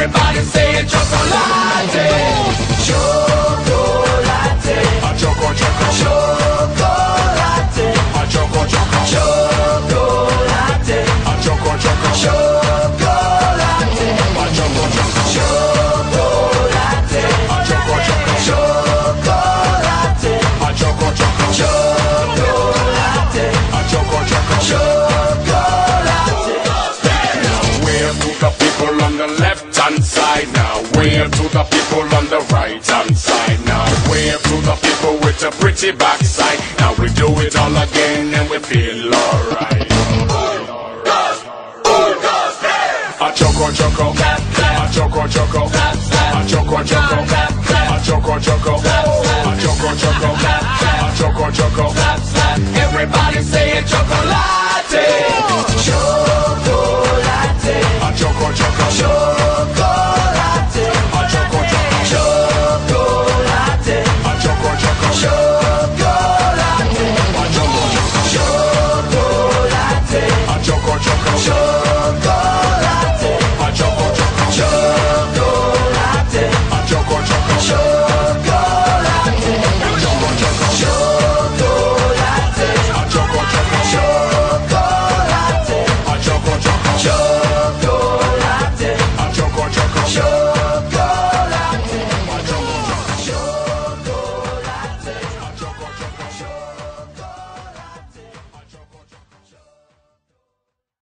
Everybody say chocolate. Chocolate. A choco choco. Chocolate. A choco choco. Chocolate. A choco choco. Chocolate. A choco choco. Chocolate. A choco choco. Chocolate. A choco choco. Chocolate. A choco choco. Chocolate. Now wave to the people on the left hand side. Now wave to the people on the right hand side. Now wave to the people with a pretty backside. Now we do it all again and we feel alright. A choco choco, a choco choco, a choco choco, a choco choco, a choco choco, a choco choco. Everybody say chocolate.